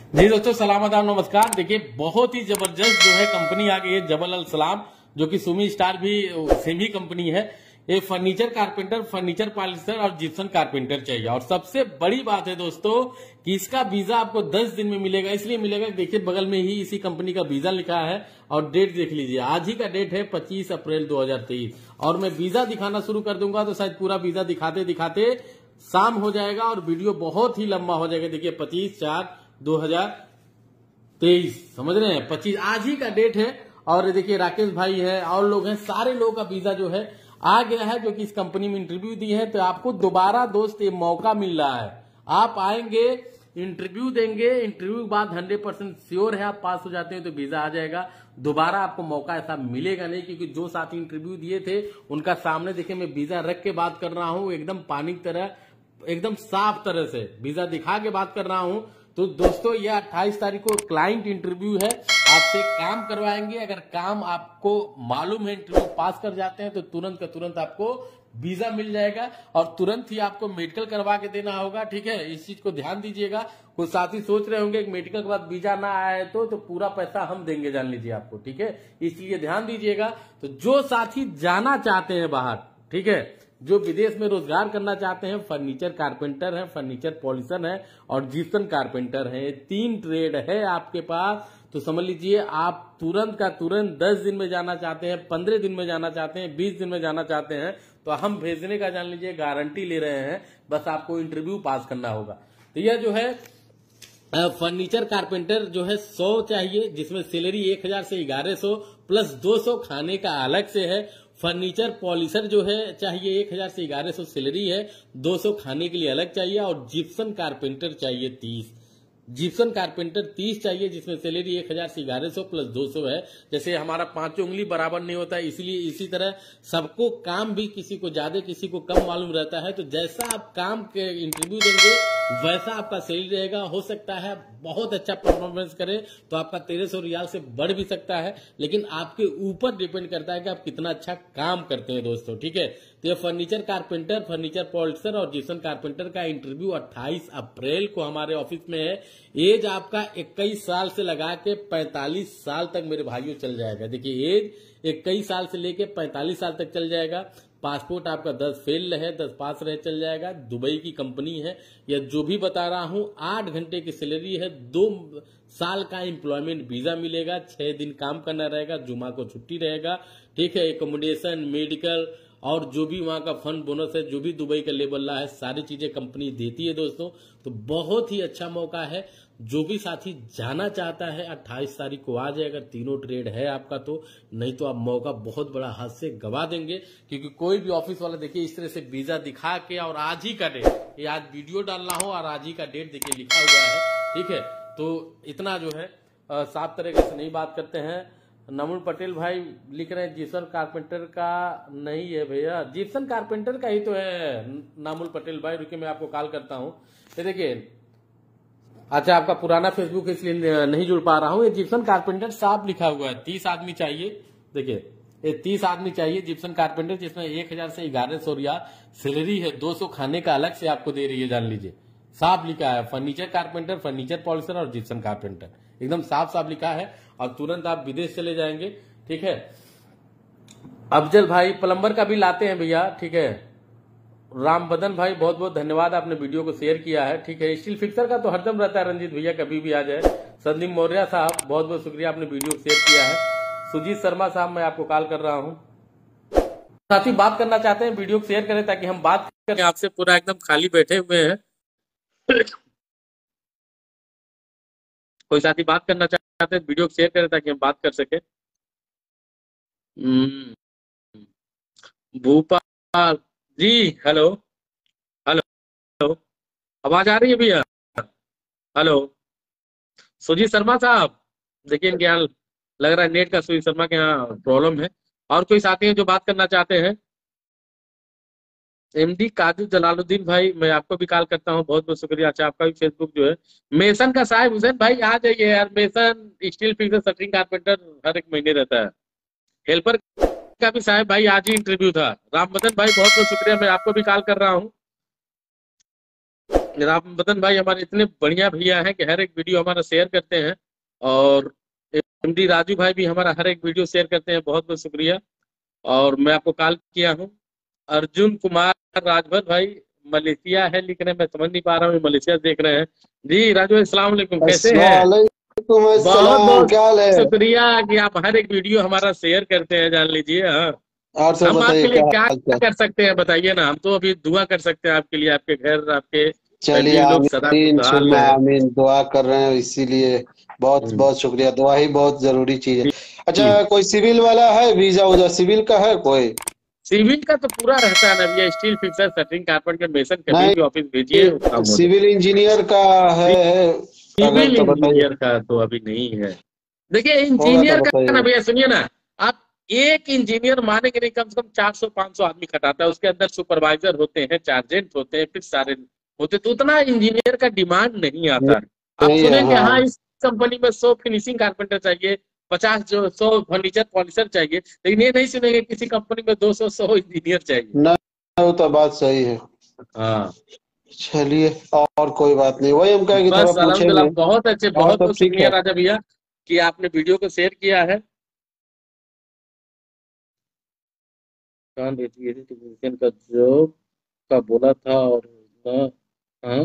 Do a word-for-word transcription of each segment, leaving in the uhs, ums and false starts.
जी दोस्तों, सलाम आदाब नमस्कार। देखिए, बहुत ही जबरदस्त जो है कंपनी आ गई है जबल अल सलाम, जो कि सुमी स्टार भी सेम ही कंपनी है। ये फर्नीचर कारपेंटर, फर्नीचर पॉलिशर और जिप्सन कारपेंटर चाहिए। और सबसे बड़ी बात है दोस्तों कि इसका वीजा आपको दस दिन में मिलेगा। इसलिए मिलेगा, देखिए बगल में ही इसी कंपनी का वीजा लिखा है और डेट देख लीजिए, आज ही का डेट है पच्चीस अप्रैल दो हजार तेईस। और मैं वीजा दिखाना शुरू कर दूंगा तो शायद पूरा वीजा दिखाते दिखाते शाम हो जाएगा और वीडियो बहुत ही लंबा हो जाएगा। देखिए पच्चीस चार दो हजार तेईस, समझ रहे हैं, पच्चीस आज ही का डेट है। और देखिए राकेश भाई है और लोग हैं, सारे लोगों का वीजा जो है आ गया है, जो कि इस कंपनी में इंटरव्यू दी है। तो आपको दोबारा दोस्त ये मौका मिल रहा है, आप आएंगे, इंटरव्यू देंगे, इंटरव्यू के बाद हंड्रेड परसेंट श्योर है आप पास हो जाते हैं तो वीजा आ जाएगा। दोबारा आपको मौका ऐसा मिलेगा नहीं, क्योंकि जो साथी इंटरव्यू दिए थे उनका सामने देखिए मैं वीजा रख के बात कर रहा हूं, एकदम पानी की तरह, एकदम साफ तरह से वीजा दिखा के बात कर रहा हूं। तो दोस्तों ये अट्ठाईस तारीख को क्लाइंट इंटरव्यू है, आपसे काम करवाएंगे। अगर काम आपको मालूम है, इंटरव्यू पास कर जाते हैं तो तुरंत का तुरंत आपको वीजा मिल जाएगा और तुरंत ही आपको मेडिकल करवा के देना होगा। ठीक है, इस चीज को ध्यान दीजिएगा। कुछ साथी सोच रहे होंगे कि मेडिकल के बाद वीजा ना आया है तो, तो पूरा पैसा हम देंगे, जान लीजिए आपको। ठीक है, इसलिए ध्यान दीजिएगा। तो जो साथी जाना चाहते हैं बाहर, ठीक है, जो विदेश में रोजगार करना चाहते हैं, फर्नीचर कारपेंटर है, फर्नीचर पॉलिशन है और जिप्सन कारपेंटर है, तीन ट्रेड है आपके पास। तो समझ लीजिए आप तुरंत का तुरंत दस दिन में जाना चाहते हैं, पंद्रह दिन में जाना चाहते हैं, बीस दिन में जाना चाहते हैं, तो हम भेजने का जान लीजिए गारंटी ले रहे हैं। बस आपको इंटरव्यू पास करना होगा। तो यह जो है फर्नीचर कारपेंटर जो है सौ चाहिए, जिसमें सैलरी एक हजार से ग्यारह सौ प्लस दो सौ खाने का अलग से है। फर्नीचर पॉलिशर जो है चाहिए एक हजार से ग्यारह सौ सैलरी है, दो सौ खाने के लिए अलग चाहिए। और जिप्सन कारपेंटर चाहिए तीस, जिप्सन कारपेंटर तीस चाहिए, जिसमें सैलरी एक हजार से ग्यारह सौ प्लस दो सौ है। जैसे हमारा पांचों उंगली बराबर नहीं होता है, इसलिए इसी तरह सबको काम भी किसी को ज्यादा किसी को कम मालूम रहता है। तो जैसा आप काम के इंटरव्यू देंगे वैसा आपका सैलरी रहेगा। हो सकता है बहुत अच्छा परफॉर्मेंस करें तो आपका तेरह सौ रियाल से बढ़ भी सकता है, लेकिन आपके ऊपर डिपेंड करता है कि आप कितना अच्छा काम करते हैं दोस्तों। ठीक है, तो ये फर्नीचर कारपेंटर, फर्नीचर पॉलिशर और जिप्सन कारपेंटर का इंटरव्यू अट्ठाईस अप्रैल को हमारे ऑफिस में है। एज आपका इक्कीस साल से लगा के पैंतालीस साल तक मेरे भाइयों चल जाएगा। देखिए एज इक्कीस साल से लेके पैंतालीस साल तक चल जाएगा। पासपोर्ट आपका दस फेल रहे, दस पास रहे, चल जाएगा। दुबई की कंपनी है, या जो भी बता रहा हूं, आठ घंटे की सैलरी है, दो साल का एम्प्लॉयमेंट वीजा मिलेगा, छह दिन काम करना रहेगा, जुमा को छुट्टी रहेगा। ठीक है, एकोमोडेशन, मेडिकल और जो भी वहां का फंड बोनस है, जो भी दुबई का लेवल रहा है, सारी चीजें कंपनी देती है दोस्तों। तो बहुत ही अच्छा मौका है। जो भी साथी जाना चाहता है अट्ठाईस तारीख को आ जाए, अगर तीनों ट्रेड है आपका तो, नहीं तो आप मौका बहुत बड़ा हाथ से गवा देंगे। क्योंकि कोई भी ऑफिस वाला देखिए इस तरह से वीजा दिखा के और आज ही का डेट, ये आज वीडियो डालना हो और आज ही का डेट देखिए लिखा हुआ है। ठीक है, तो इतना जो है साफ तरीके से नहीं बात करते हैं। नमुल पटेल भाई लिख रहे हैं जिप्सन कारपेंटर का नहीं है भैया, जिप्सन कारपेंटर का ही तो है नामुल पटेल भाई। रुकिए मैं आपको कॉल करता हूँ। ये देखिए, अच्छा आपका पुराना फेसबुक इसलिए नहीं जुड़ पा रहा हूँ। ये जिप्सन कारपेंटर साफ लिखा हुआ है, तीस आदमी चाहिए। देखिए ये तीस आदमी चाहिए जिप्सन कारपेंटर, जिसमें एक हजार से ग्यारह सौ रियाल सैलरी है, दो सौ खाने का अलग से आपको दे रही है, जान लीजिए। साफ लिखा है फर्नीचर कारपेंटर, फर्नीचर पॉलिशर और जिप्सन कारपेंटर, एकदम साफ साफ लिखा है। और तुरंत आप विदेश चले जाएंगे। ठीक है, अफजल भाई प्लम्बर का भी लाते हैं भैया। ठीक है, राम बदन भाई बहुत बहुत धन्यवाद, आपने वीडियो को शेयर किया है। ठीक है, स्टील फिक्सर का तो हरदम रहता है रंजीत भैया, कभी भी आ जाए। संदीप मौर्य साहब बहुत बहुत शुक्रिया, आपने वीडियो शेयर किया है। सुजीत शर्मा साहब मैं आपको कॉल कर रहा हूँ। साथी बात करना चाहते हैं वीडियो को शेयर करें ताकि हम बात करें आपसे। पूरा एकदम खाली बैठे हुए हैं, कोई साथी बात करना चाहते हैं वीडियो को शेयर करें ताकि हम बात कर सके। भूपाल जी, हेलो हेलो, आवाज आ रही है भैया? हेलो सुजीत शर्मा साहब, देखिए इनके यहाँ लग रहा है नेट का, सुजीत शर्मा के यहाँ प्रॉब्लम है। और कोई साथी है जो बात करना चाहते हैं? एमडी काजू जलालुद्दीन भाई मैं आपको भी कॉल करता हूँ, बहुत बहुत शुक्रिया। अच्छा आपका भी फेसबुक जो है, मेसन का साहिब हुसैन भाई आ जाइए यार। Mason, steel fixer, shuttering carpenter हर एक महीने रहता है। हेल्पर का भी साहब भाई आज ही इंटरव्यू था। राम बदन भाई बहुत बहुत शुक्रिया, मैं आपको भी कॉल कर रहा हूँ। राम बदन भाई हमारे इतने बढ़िया भैया हैं कि हर एक वीडियो हमारा शेयर करते हैं। और एमडी राजू भाई भी हमारा हर एक वीडियो शेयर करते हैं, बहुत बहुत शुक्रिया। और मैं आपको कॉल किया हूँ। अर्जुन कुमार राजभर भाई मलेशिया है, लिख रहे हैं, मैं समझ नहीं पा रहा हूँ मलेशिया देख रहे हैं। जी राजू भाई अस्सलाम वालेकुम, कैसे हैं? वालेकुम बहुत अस्सलाम, बहुत क्या हाल है? शुक्रिया कि आप हर एक वीडियो हमारा शेयर करते हैं, जान लीजिए। हाँ, और सब हम बताइए, आपके लिए क्या क्या हाल चाल? कर सकते हैं बताइए ना। हम तो अभी दुआ कर सकते हैं आपके लिए, आपके घर, आपके चलिए, फैमिली लोग सदा आमीन खुशहाल सुम्मा रहे। आमीन, दुआ कर रहे हैं इसीलिए। बहुत हम्म। बहुत शुक्रिया, दुआ ही बहुत जरूरी चीज है। जी, अच्छा, कोई सिविल वाला है? वीजा उजा सिविल का है कोई? सिविल का तो पूरा रहता है ना भैया, steel fixer shuttering carpenter mason, कभी भी नहीं, ऑफिस भेजिए वो काम हो सिविल इंजीनियर का है? जाए। अगर सिविल तो बताइए, इंजीनियर का तो अभी नहीं है। देखिए होगा तो इंजीनियर का ना बताइएगा। भैया, सुनिए ना आप, एक इंजीनियर मानेंगे नहीं, कम से कम चार सौ पांच सौ आदमी खटाता है। उसके अंदर सुपरवाइजर होते हैं, चार्जेंट होते हैं, फिर सारे होते, तो उतना इंजीनियर का डिमांड नहीं आता है। आप नहीं है, सुनेंगे हाँ। हाँ इस कंपनी में सौ फिनिशिंग कारपेंटर चाहिए, पचास जो सौ फर्नीचर पॉलिशर चाहिए, लेकिन ये नहीं सुनेंगे किसी कंपनी में दो सौ सौ इंजीनियर चाहिए। नहीं, वो तो बात सही है। हाँ, चलिए, और कोई बात नहीं, वही हम कहेंगे थोड़ा बस अल्हम्दुलिल्लाह, पूछेंगे। बहुत अच्छे, और बहुत सब बहुत ठीक शुक्रिया है? राजा भैया कि आपने वीडियो को शेयर किया है। हाँ देखिए तो वीकेंड का जॉब का बोला था, और हाँ हाँ,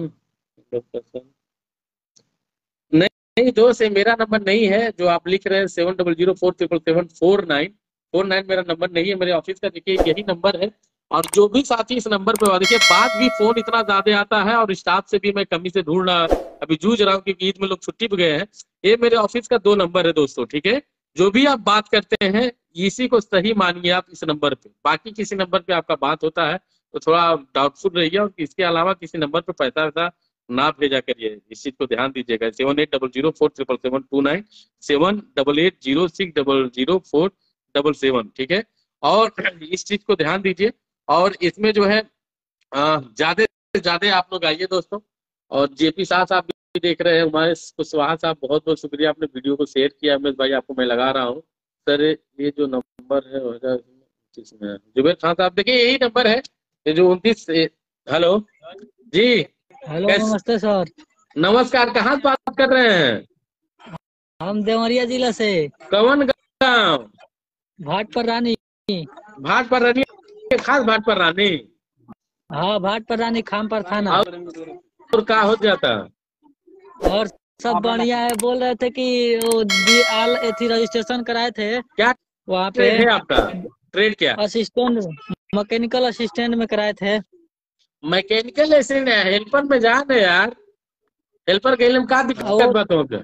नहीं नहीं दोस्त, ये मेरा नंबर नहीं है जो आप लिख रहे हैं, seven double zero four triple seven four nine four nine मेरा नंबर नहीं है, मेरे ऑफिस का देखिए यही नंबर है। और जो भी साथी इस नंबर पे, देखिए बात भी फोन इतना ज्यादा आता है, और स्टाफ से भी मैं कमी से ढूंढना अभी जूझ रहा हूँ, क्योंकि ईद में लोग छुट्टी पे गए हैं। ये मेरे ऑफिस का दो नंबर है दोस्तों, ठीक है। जो भी आप बात करते हैं इसी को सही मानिए आप इस नंबर पे, बाकी किसी नंबर पे आपका बात होता है तो थोड़ा डाउटफुल रहिए, और इसके अलावा किसी नंबर पे पैसा वैसा ना भेजा करिए, इस चीज को ध्यान दीजिएगा। Seven eight double zero four triple seven two nine, seven double eight zero six double zero four double seven, ठीक है। और इस चीज को ध्यान दीजिए। और इसमें जो है ज्यादा से ज्यादा आप लोग आइए दोस्तों। और जेपी साहब साहब भी देख रहे हैं, हमारे कुशवाहा साहब, बहुत बहुत शुक्रिया, आपने वीडियो को शेयर किया। उमेश भाई आपको मैं लगा रहा हूँ सर, ये जो नंबर है में जुबेर खान साहब, देखिए यही नंबर है, ये जो उनतीस। हेलो जी, हेलो, कैसे? नमस्ते सर। नमस्कार, कहाँ से बात कर रहे हैं? हम देवरिया जिला से, कवन गाँव? भाट पर रानी। भाट पर रानी, खास भाट पर रानी। हाँ, भाट पर रानी, खाम पर थाना। और और का हो जाता? और सब बढ़िया है। बोल रहे थे कि वो दी- आल एथी रजिस्ट्रेशन कराए थे क्या वहाँ पे, ट्रेड है आपका? ट्रेड क्या? असिस्टेंट, मैकेनिकल असिस्टेंट में कराए थे। मैकेनिकल असिस्टेंट है, हेल्पर में जान है यार। हेल्पर के लिए का दिक्कत वो बात होगा?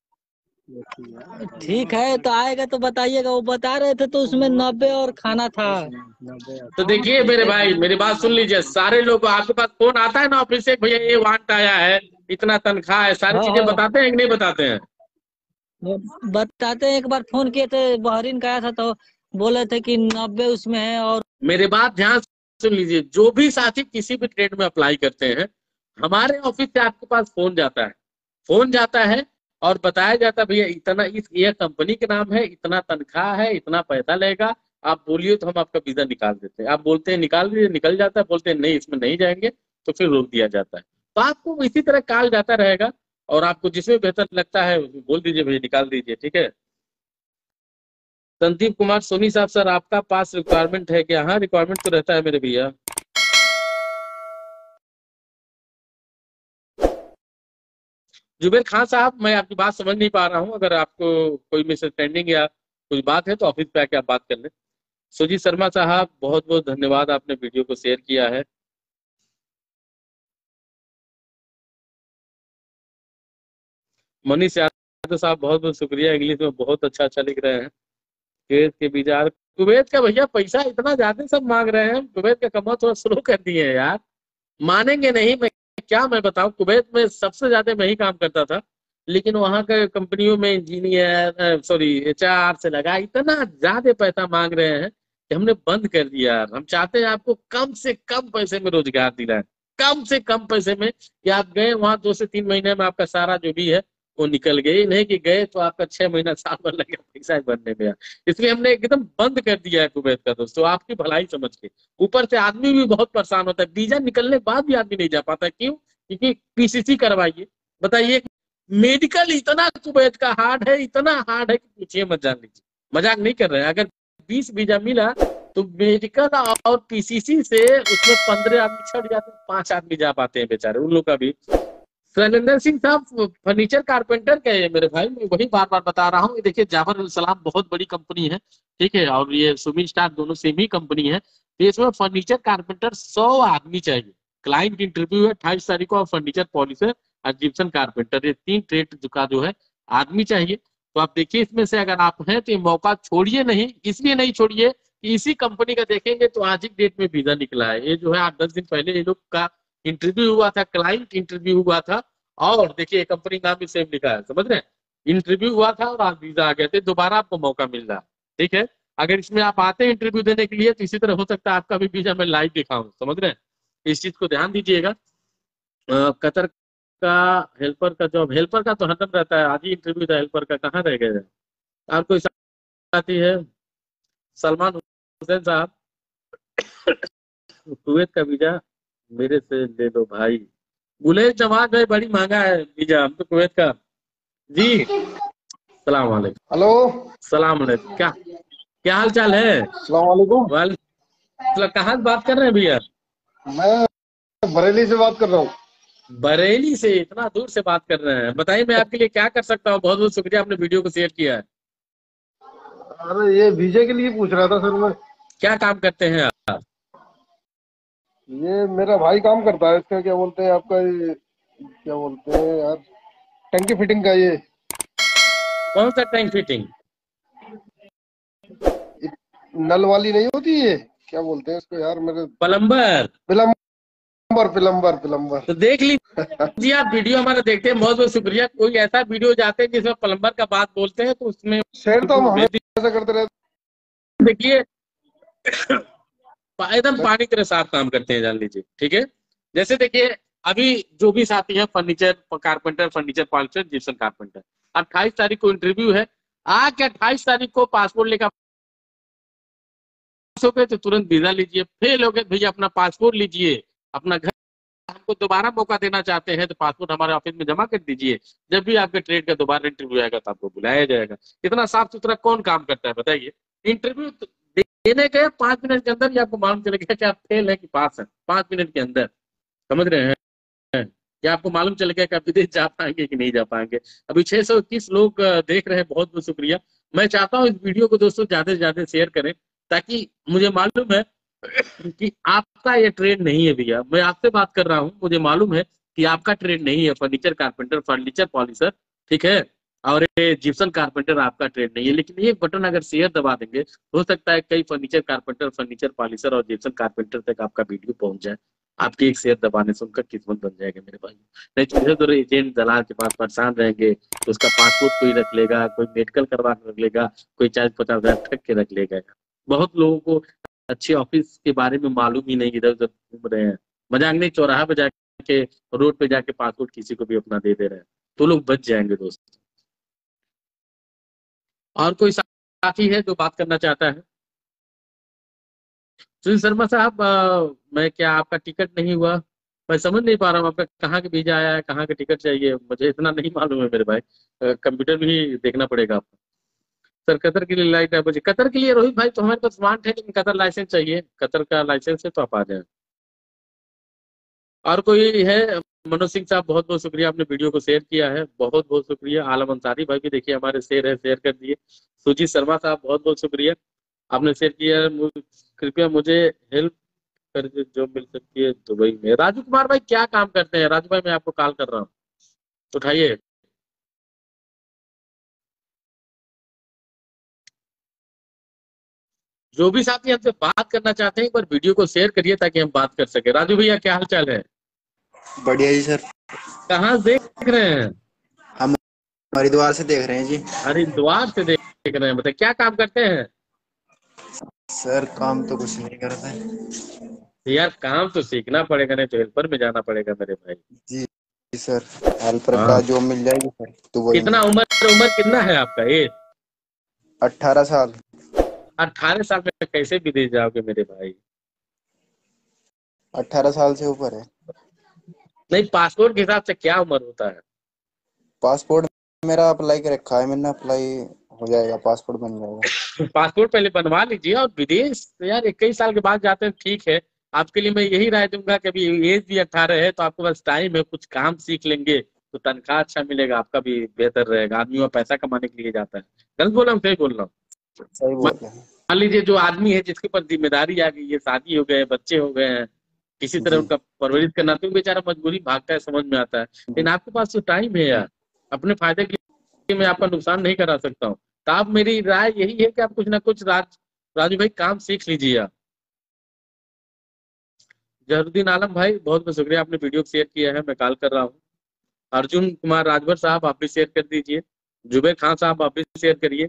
ठीक है, तो आएगा तो बताइएगा। वो बता रहे थे तो उसमें नब्बे और खाना था। तो देखिए मेरे भाई, मेरी बात सुन लीजिए, सारे लोग आपके पास फोन आता है ना ऑफिस से, भैया ये वांट आया है, इतना तनख्वाह है, सारी हाँ चीजें हाँ, बताते हैं कि नहीं बताते हैं? वो बताते हैं। एक बार फोन किए थे, बहरीन का आया था तो बोले थे कि नब्बे उसमें है। और मेरे बात ध्यान से सुन लीजिए, जो भी साथी किसी भी ट्रेड में अप्लाई करते हैं, हमारे ऑफिस से आपके पास फोन जाता है, फोन जाता है और बताया जाता है भैया इतना, इस ये कंपनी के नाम है, इतना तनख्वाह है, इतना पैसा लेगा, आप बोलिए तो हम आपका वीजा निकाल देते हैं। आप बोलते हैं निकाल दीजिए, निकल जाता है, बोलते हैं नहीं इसमें नहीं जाएंगे, तो फिर रोक दिया जाता है। तो आपको इसी तरह कॉल जाता रहेगा, और आपको जिसमें बेहतर लगता है बोल दीजिए भैया निकाल दीजिए, ठीक है। संदीप कुमार सोनी साहब, सर आपका पास रिक्वायरमेंट है क्या? हाँ रिक्वायरमेंट तो रहता है मेरे भैया। जुबेर खान साहब, मैं आपकी बात समझ नहीं पा रहा हूँ, अगर आपको कोई मिसअंडरस्टैंडिंग या कुछ बात है तो ऑफिस पे आके आप बात कर लें। सुजीत शर्मा साहब, बहुत बहुत धन्यवाद, आपने वीडियो को शेयर किया है। मनीष यादव साहब, बहुत बहुत शुक्रिया, इंग्लिश में बहुत अच्छा अच्छा लिख रहे हैं। कुवैत के वीजा, कुवैत का भैया पैसा इतना ज्यादा सब मांग रहे हैं, कुवैत का कमाओ थोड़ा स्लो कर दिए हैं यार, मानेंगे नहीं। मैं क्या मैं बताऊं, कुवैत में सबसे ज्यादा मैं ही काम करता था, लेकिन वहां के कंपनियों में इंजीनियर, सॉरी एचआर से लगा, इतना ज्यादा पैसा मांग रहे हैं कि हमने बंद कर दिया यार। हम चाहते हैं आपको कम से कम पैसे में रोजगार दिलाएं, कम से कम पैसे में, कि आप गए वहां दो से तीन महीने में आपका सारा जो भी है वो निकल गए, नहीं कि गए तो आपका छह महीना साल भर लगेगा पैसा बनने में यार। इसलिए हमने एकदम बंद कर दिया है कुवैत का दोस्तों, आपकी भलाई समझ के। ऊपर से आदमी भी बहुत परेशान होता है, वीजा निकलने के बाद भी आदमी नहीं जा पाता, क्यों? क्योंकि पीसीसी करवाइए। बताइए, मेडिकल इतना कुवैत का हार्ड है, इतना हार्ड है कि पूछिए मत, जान लीजिए, मजाक नहीं कर रहे हैं। अगर बीस वीजा मिला तो मेडिकल और पीसीसी से उसमें पंद्रह आदमी छट जाते हैं, पांच आदमी जा पाते हैं बेचारे, उन लोग का भी। शैलेंद्र सिंह साहब फर्नीचर कारपेंटर का है मेरे भाई, मैं वही बार बार बता रहा हूँ। देखिए जाबर अल सलाम बहुत बड़ी कंपनी है, ठीक है, और ये सुमी स्टार दोनों सेम ही कंपनी है। तो इसमें फर्नीचर कारपेंटर सौ आदमी चाहिए। क्लाइंट इंटरव्यू है अट्ठाईस तारीख को, और फर्नीचर पॉलिशर और जिप्सन कारपेंटर, ये तीन ट्रेड का जो है आदमी चाहिए। तो आप देखिए इसमें से अगर आप हैं तो ये मौका छोड़िए नहीं। इसलिए नहीं छोड़िए कि इसी कंपनी का देखेंगे तो आज ही डेट में वीजा निकला है। ये जो है आठ दस दिन पहले ये लोग का इंटरव्यू हुआ था, क्लाइंट इंटरव्यू हुआ था, और देखिए कंपनी नाम भी सेम लिखा है, समझ रहे हैं। इंटरव्यू हुआ था और आज वीजा आ गए थे, दोबारा आपको मौका मिल रहा है, ठीक है। अगर इसमें आप आते हैं इंटरव्यू देने के लिए तो इसी तरह हो सकता है आपका भी वीजा मैं लाइव दिखाऊं, समझ रहे हैं। इस चीज को ध्यान दीजिएगा। अ, कतर का हेल्पर का जॉब, हेल्पर का तो हरदम रहता है, आज ही इंटरव्यू था हेल्पर का, कहाँ रह गए। और कोई साथी है, सलमान हुसैन साहब, कुवैत का वीजा मेरे से ले लो भाई। गुलेज जमात भाई बड़ी महंगा है वीजा, हम तो कुवैत का जी। सलाम वालेकुम। हेलो। सलाम वालेकुम, क्या क्या हाल चाल है। अस्सलाम वालेकुम। वालेकुम, कहाँ से बात कर रहे हैं भैया। मैं बरेली से बात कर रहा हूँ। बरेली से, इतना दूर से बात कर रहे हैं। बताइए मैं आपके लिए क्या कर सकता हूँ। बहुत बहुत शुक्रिया, आपने वीडियो को शेयर किया है। अरे ये वीजे के लिए पूछ रहा था सर मैं। क्या काम करते हैं आप। ये मेरा भाई काम करता है, इसका क्या बोलते हैं आपका, ये क्या बोलते हैं यार, टंकी फिटिंग का। ये कौन सा टैंक फिटिंग। नल वाली नहीं होती, ये क्या बोलते हैं इसको यार मेरे। प्लम्बर। Plumber plumber plumber. तो देख लीजिए आप वीडियो हमारा देखते हैं, बहुत बहुत शुक्रिया। कोई ऐसा वीडियो जाते हैं जिसमें प्लम्बर का बात बोलते हैं तो उसमें शेयर तो हम हमेशा करते रहते। देखिए एकदम पानी की तरह साफ काम करते हैं, जान लीजिए, ठीक है। जैसे देखिए अभी जो भी साथी है furniture carpenter, furniture polisher, gypsum carpenter, अट्ठाईस तारीख को इंटरव्यू है। आके अट्ठाईस तारीख को पासपोर्ट लेकर हो गए तो तुरंत वीजा लीजिए, फेल हो गए भैया अपना पासपोर्ट लीजिए, अपना घर, हमको दोबारा मौका देना चाहते हैं तो पासपोर्ट हमारे ऑफिस में जमा कर दीजिए। जब भी आपके ट्रेड का दोबारा इंटरव्यू आएगा तो आपको बुलाया जाएगा। इतना साफ सुथरा कौन काम करता है बताइए। इंटरव्यू देने गए पांच मिनट के अंदर ही आपको मालूम चलेगा कि आप फेल है कि पास है, पांच मिनट के अंदर, समझ रहे हैं। क्या आपको मालूम चलेगा कि आप विदेश जा पाएंगे कि नहीं जा पाएंगे। अभी छह सौ इक्कीस लोग देख रहे हैं, बहुत बहुत शुक्रिया। मैं चाहता हूँ इस वीडियो को दोस्तों ज्यादा से ज्यादा शेयर करें, ताकि मुझे मालूम है कि आपका ये ट्रेड नहीं है भैया। मैं आपसे बात कर रहा हूँ, मुझे मालूम है कि आपका ट्रेड नहीं है फर्नीचर कारपेंटर, फर्नीचर पॉलिशर, ठीक है, और ये जिप्सन कारपेंटर आपका ट्रेड नहीं है। लेकिन एक बटन अगर शेयर दबा देंगे, हो सकता है कई फर्नीचर कारपेंटर, फर्नीचर पॉलिशर और जिप्सन कारपेंटर तक आपका वीडियो पहुंच जाए। आपके एक शेयर दबाने से उनका किस्मत बन जाएगा मेरे भाई। नहीं तो इधर उधर एजेंट दलाल के पास परेशान रहेंगे तो उसका पासपोर्ट कोई रख लेगा, कोई मेडिकल करवा के रख लेगा, कोई चालीस पचास हजार ठग के रख लेगा। बहुत लोगों को अच्छे ऑफिस के बारे में मालूम ही नहीं, इधर उधर घूम रहे हैं, मजाक नहीं, चौराहा पे जाके रोड पे जाके पासपोर्ट किसी को भी अपना दे दे रहे हैं, तो लोग बच जाएंगे दोस्त। और कोई साथी है जो बात करना चाहता है। सुनील शर्मा साहब, अ, मैं क्या आपका टिकट नहीं हुआ, मैं समझ नहीं पा रहा हूँ आपका कहाँ का वीजा आया है, कहाँ का टिकट चाहिए, मुझे इतना नहीं मालूम है मेरे भाई। कंप्यूटर में ही देखना पड़ेगा आपको। सर कतर के लिए लाइट है मुझे, कतर के लिए रोहित भाई तो हमारे पास स्मार्ट है, लेकिन कतर लाइसेंस चाहिए, कतर का लाइसेंस है तो आप आ जाए। और कोई है। मनोज सिंह साहब बहुत बहुत शुक्रिया, आपने वीडियो को शेयर किया है, बहुत बहुत शुक्रिया। आलम अंसारी भाई भी देखिए हमारे शेयर है, शेयर कर दिए। सुजीत शर्मा साहब बहुत बहुत शुक्रिया, आपने शेयर किया। कृपया मुझे हेल्प कर जो मिल सकती है दुबई में। राजू कुमार भाई क्या काम करते हैं। राजू भाई मैं आपको कॉल कर रहा हूँ, उठाइए। जो भी साथी हमसे बात करना चाहते हैं एक बार वीडियो को शेयर करिए ताकि हम बात कर सके। राजू भैया क्या हाल चाल है। बढ़िया जी सर। कहाँ से देख रहे हैं। हम हरिद्वार से देख रहे हैं जी। हरिद्वार से देख रहे हैं, बताइए क्या काम करते हैं। सर काम तो कुछ नहीं करता है। यार काम तो सीखना पड़ेगा, नहीं तो हेल्पर में जाना पड़ेगा मेरे भाई। जी जी सर, हेल्पर का हाँ, जॉब मिल जाएगी सर दुबई में। कितना उम्र उम्र कितना है आपका एज। अट्ठारह साल। अट्ठारह साल में कैसे विदेश जाओगे मेरे भाई। अट्ठारह साल से ऊपर है। नहीं, पासपोर्ट के हिसाब से क्या उम्र होता है? पासपोर्ट मेरा अप्लाई कर रखा है मैंने, अप्लाई हो जाएगा, पासपोर्ट बन जाएगा। पासपोर्ट पहले बनवा लीजिए। और विदेश यार इक्कीस साल के बाद जाते हैं, ठीक है। आपके लिए मैं यही राय दूंगा कि अभी एज भी अठारह है तो आपके पास टाइम है, कुछ काम सीख लेंगे तो तनख्वाह अच्छा मिलेगा, आपका भी बेहतर रहेगा। आदमी वो पैसा कमाने के लिए जाता है। गलत बोल रहा हूँ, सही बोल रहा हूँ? सही बोल रहे हैं। मान लीजिए जो आदमी है जिसके ऊपर जिम्मेदारी आ गई है, शादी हो गए, बच्चे हो गए हैं, किसी तरह जी उनका परवरिश करना, तो बेचारा मजबूरी भागता है, समझ में आता है। लेकिन आपके पास तो टाइम है यार, अपने फायदे के लिए मैं आपका नुकसान नहीं करा सकता हूँ। तो आप, मेरी राय यही है कि आप कुछ ना कुछ राज राजू भाई काम सीख लीजिए आप। जहरुद्दीन आलम भाई, बहुत बहुत शुक्रिया, आपने वीडियो शेयर किया है, मैं कॉल कर रहा हूँ। अर्जुन कुमार राजभर साहब, आप भी शेयर कर दीजिए। जुबेर खान साहब, आप भी शेयर करिए।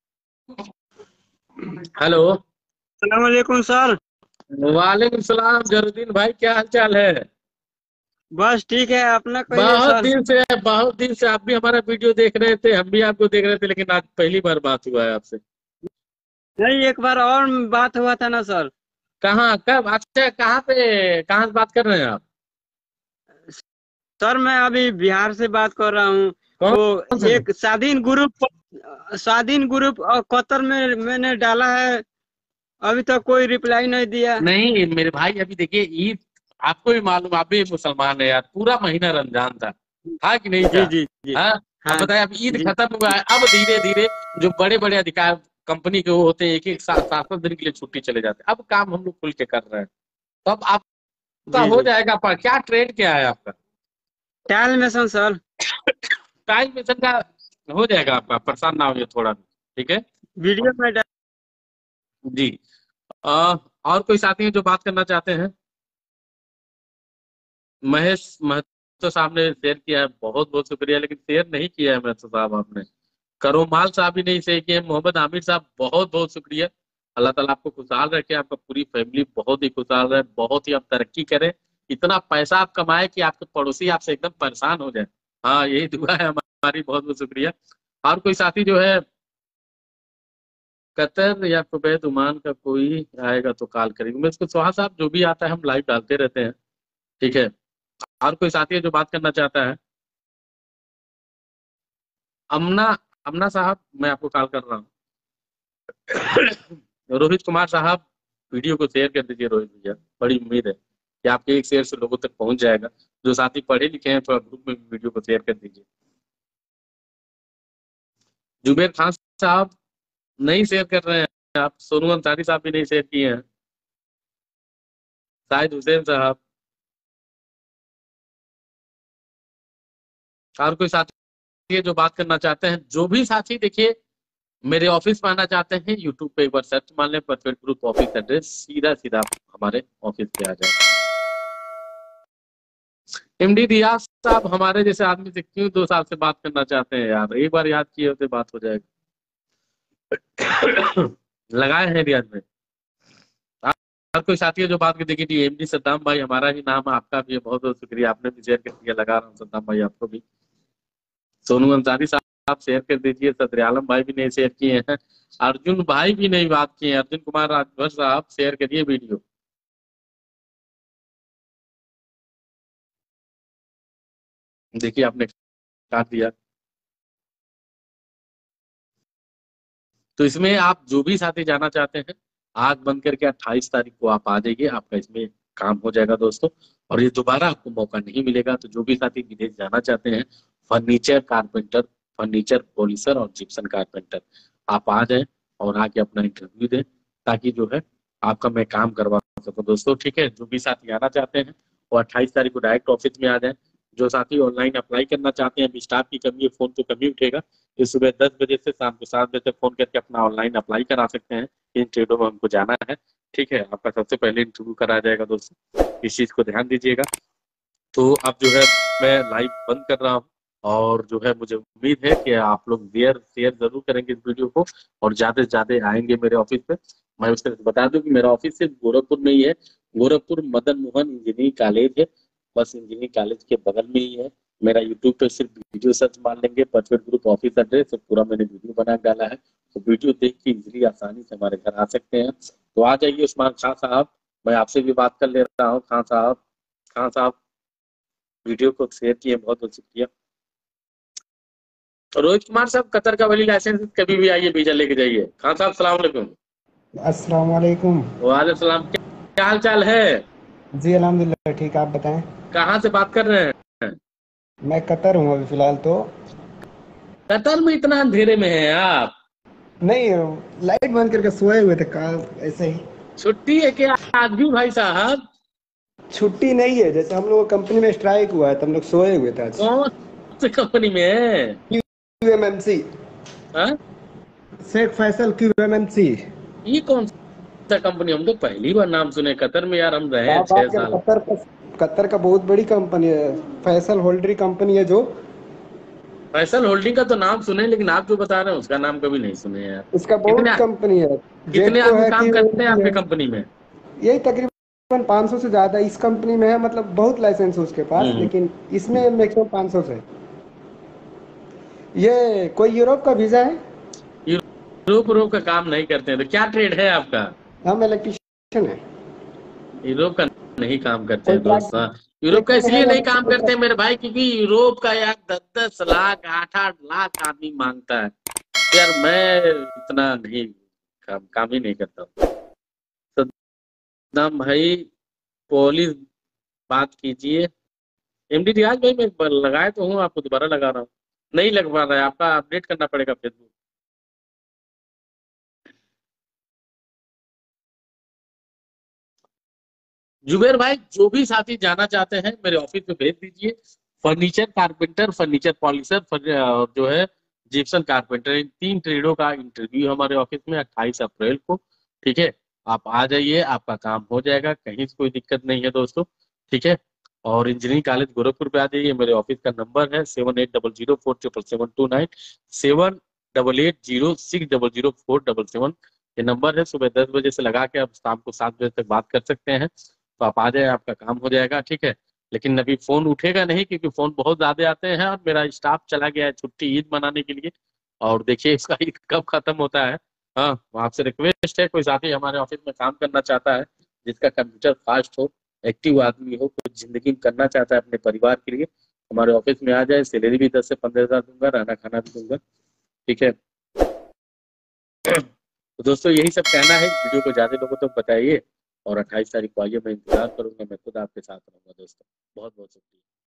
हेलो, अस्सलाम वालेकुम सर। वालेकुम सलाम। जहरुद्दीन भाई, क्या हाल चाल है? बस ठीक है, अपना कहिए बहुत सर। दिन से बहुत दिन से आप भी हमारा वीडियो देख रहे थे, हम भी आपको देख रहे थे, लेकिन आज पहली बार बात हुआ है आपसे। नहीं, एक बार और बात हुआ था ना सर। कहाँ, कब? अच्छा, कहाँ पे, कहाँ से बात कर रहे हैं आप? सर मैं अभी बिहार से बात कर रहा हूँ। कौन वो से? एक स्वाधीन ग्रुप स्वाधीन ग्रुप और कतर में मैंने डाला है, अभी तक कोई रिप्लाई नहीं दिया। नहीं मेरे भाई, अभी देखिए ईद, आपको भी मालूम, आप भी मुसलमान है यार, पूरा महीना रमजान था था कि नहीं था? जी जी जी। हाँ, अब हाँ बताए, अब ईद जी खत्म हुआ है, अब धीरे धीरे जो बड़े बड़े अधिकार कंपनी के वो होते हैं, एक एक सात सात सात दिन के लिए छुट्टी चले जाते हैं। अब काम हम लोग खुल के कर रहे हैं, तो अब आपका जी हो जी। जाएगा। पर क्या ट्रेड क्या है आपका? Tile mason sir. Time mission का हो जाएगा आपका, परेशान ना होइए थोड़ा भी, ठीक है वीडियो में डा- जी। आ, और कोई साथी हैं जो बात करना चाहते हैं? महेश महतो साहब ने शेयर किया है, बहुत बहुत शुक्रिया, लेकिन शेयर नहीं किया है महतो साहब आपने। करोमाल साहब भी नहीं शेयर किए। मोहम्मद आमिर साहब, बहुत बहुत शुक्रिया। अल्लाह ताला आपको खुशहाल रखे, आपका पूरी फैमिली बहुत ही खुशहाल रहे, बहुत ही आप तरक्की करें, इतना पैसा आप कमाए कि आपके पड़ोसी आपसे एकदम परेशान हो जाए। हाँ, यही दुआ है हमारी। बहुत बहुत शुक्रिया। और कोई साथी जो है कतर या कुवैत ओमान का कोई आएगा तो कॉल करेंगे। मैं इसको सुहा साहब, जो भी आता है हम लाइव डालते रहते हैं, ठीक है। और कोई साथी है जो बात करना चाहता है? अमना अमना साहब, मैं आपको कॉल कर रहा हूँ। रोहित कुमार साहब, वीडियो को शेयर कर दीजिए। रोहित भैया, बड़ी उम्मीद है कि आपके एक शेयर से लोगों तक पहुंच जाएगा। जो साथी पढ़े लिखे हैं, थोड़ा ग्रुप में वीडियो को शेयर कर दीजिए। जुबेर खान साहब नहीं शेयर कर रहे हैं आप। सोनू अंसारी साहब भी नहीं शेयर किए हैं। शाहिद हुसैन साहब, और कोई साथी है जो बात करना चाहते हैं? जो भी साथी देखिए मेरे ऑफिस में आना चाहते हैं, यूट्यूब पे एक बार सर्च मान लें, परफेक्ट ग्रुप ऑफिस एड्रेस, सीधा सीधा हमारे ऑफिस पे आ जाए। एमडी रियाज साहब, हमारे जैसे आदमी से क्यों दो साल से बात करना चाहते हैं यार? एक बार याद किए होते बात हो जाएगी। लगाए हैं रियाज में। और कोई साथी है जो बात कर देखिए? एमडी सद्दाम भाई, हमारा ही नाम है, आपका भी बहुत बहुत शुक्रिया, आपने भी शेयर कर दिया। लगा रहा हूँ सद्दाम भाई आपको भी। सोनू अंसारी साहब आप शेयर कर दीजिए। सदर आलम भाई भी नहीं शेयर किए हैं। अर्जुन भाई भी नहीं बात किए हैं। अर्जुन कुमार राजभर साहब, शेयर करिए वीडियो। देखिए आपने काट दिया। तो इसमें आप जो भी साथी जाना चाहते हैं, आग बंद करके अट्ठाईस तारीख को आप आ जाइए, आपका इसमें काम हो जाएगा दोस्तों। और ये दोबारा आपको मौका नहीं मिलेगा। तो जो भी साथी विदेश जाना चाहते हैं, फर्नीचर कारपेंटर, फर्नीचर पॉलिशर और जिप्सन कारपेंटर, आप आ जाए और आके अपना इंटरव्यू दें, ताकि जो है आपका मैं काम करवा सकूं दोस्तों, ठीक है। जो भी साथी आना चाहते हैं वो अट्ठाईस तारीख को डायरेक्ट ऑफिस में आ जाए। जो साथी ऑनलाइन अप्लाई करना चाहते हैं, अभी स्टाफ की कमी है, फोन तो कम ही उठेगा, इस सुबह दस बजे से शाम को सात बजे तक फोन करके अपना ऑनलाइन अप्लाई करा सकते हैं। इन ट्रेडों में हमको जाना है, ठीक है। आपका सबसे पहले इंटरव्यू कराया जाएगा दोस्तों, इस चीज को ध्यान दीजिएगा। तो अब जो है मैं लाइव बंद कर रहा हूँ, और जो है मुझे उम्मीद है कि आप लोग शेयर शेयर जरूर करेंगे इस वीडियो को, और ज्यादा से ज्यादा आएंगे मेरे ऑफिस पे। मैं उससे बता दूं कि मेरा ऑफिस सिर्फ गोरखपुर में ही है। गोरखपुर मदन मोहन इंजीनियरिंग कॉलेज है, बस इंजीनियरिंग कॉलेज के बगल में ही है। मेरा यूट्यूब पे सिर्फ वीडियो सर्च मार लेंगे, परफेक्ट ग्रुप ऑफिस एड्रेस, पूरा मैंने वीडियो बना डाला है। तो वीडियो देख के इजिली आसानी से हमारे घर आ सकते हैं। तो आ जाइए। उस्मान खान साहब, मैं आपसे भी बात कर ले रहा हूँ। खान साहब, खान साहब वीडियो को शेयर किए, बहुत बहुत शुक्रिया। रोहित कुमार साहब, कतर का वली लाइसेंस, कभी भी आइए, वीजा लेके जाइए। खान साहब सलाम अलैकुम। अस्सलाम वालेकुम। वालेकुम सलाम। क्या हाल चाल है? जी अल्हम्दुलिल्लाह ठीक, आप बताएं। कहाँ से बात कर रहे हैं? मैं कतर हूँ अभी फिलहाल तो। कतर में इतना अंधेरे में हैं आप? नहीं, लाइट बंद करके सोए हुए थे, कल ऐसे ही। छुट्टी है क्या आज भी भाई साहब? छुट्टी नहीं है, जैसे हम लोग कंपनी में स्ट्राइक हुआ है तो हम लोग सोए हुए थे आज। कौन सी कंपनी में है? क्यूएमएमसी, हाँ? शेख फैसल क्यूएमएमसी। ये कौन सा कंपनी? हम तो पहली बार नाम सुने कतर में यार, हम रहे हैं आप छह बात करें, साल। कतर का कतर का बहुत बड़ी कंपनी है, फैसल होल्डरी कंपनी है जो। फैसल होल्डिंग का तो नाम सुने, लेकिन आप जो बता रहे हैं उसका नाम कभी नहीं सुने यार। इसका कितने बहुत कंपनी है। कितने जेटको आदमी है काम कि करते हैं आपके कंपनी में? यही तकरीबन पाँच सौ से ज्यादा इस कंपनी में है, मतलब बहुत लाइसेंस है उसके पास, हम्म। लेकिन इसमें मैक्सिमम पाँच सौ से। ये कोई यूरोप का वीजा है। यूरोप यूरोप का काम नहीं करते हैं तो क्या ट्रेड है आपका? हम इलेक्ट्रिशियन है। यूरोप का नहीं काम करते कोई हैं दोस्त। हाँ, यूरोप का ट्रैक्टर है इसलिए या नहीं काम फिर करते हैं मेरे भाई, क्योंकि यूरोप का यार दस दस लाख आठ आठ लाख आदमी मांगता है। यार मैं इतना नहीं काम काम ही नहीं करता हूँ। सद्दाम भाई, पुलिस बात कीजिए। एमडी रियाज भाई, मैं लगाए तो हूँ, आपको दोबारा लगा रहा हूँ। नहीं लग पा रहा है, आपका अपडेट करना पड़ेगा फेसबुक। जुबेर भाई, जो भी साथी जाना चाहते हैं मेरे ऑफिस में भेज दीजिए। फर्नीचर कारपेंटर, फर्नीचर पॉलिशर, फर्न- और जो है जिप्सन कारपेंटर, इन तीन ट्रेडों का इंटरव्यू हमारे ऑफिस में अट्ठाईस अप्रैल को। ठीक है, आप आ जाइए, आपका काम हो जाएगा, कहीं से कोई दिक्कत नहीं है दोस्तों। ठीक है, और इंजीनियरिंग कॉलेज गोरखपुर पे आ जाइए। मेरे ऑफिस का नंबर है seven eight double zero four triple seven two nine, seven double eight zero six double zero four double seven. ये नंबर है। सुबह दस बजे से लगा के आप शाम को सात बजे तक बात कर सकते हैं। तो आप आ जाए, आपका काम हो जाएगा। ठीक है, लेकिन अभी फोन उठेगा नहीं, क्योंकि फोन बहुत ज्यादा आते हैं और मेरा स्टाफ चला गया है छुट्टी ईद मनाने के लिए। और देखिए इसका ईद कब खत्म होता है। हाँ, आपसे रिक्वेस्ट है, कोई साथी हमारे ऑफिस में काम करना चाहता है, जिसका कंप्यूटर फास्ट हो, एक्टिव आदमी हो, कुछ जिंदगी में करना चाहता है अपने परिवार के लिए, हमारे ऑफिस में आ जाए। सैलरी भी दस से पंद्रह हजार दूंगा, रहना खाना भी दूंगा। ठीक है, तो दोस्तों यही सब कहना है। वीडियो को ज्यादा लोगों तक बताइए, और अट्ठाईस तारीख को आइए, मैं इंतजार करूंगा, मैं खुद आपके साथ रहूंगा दोस्तों। बहुत बहुत शुक्रिया।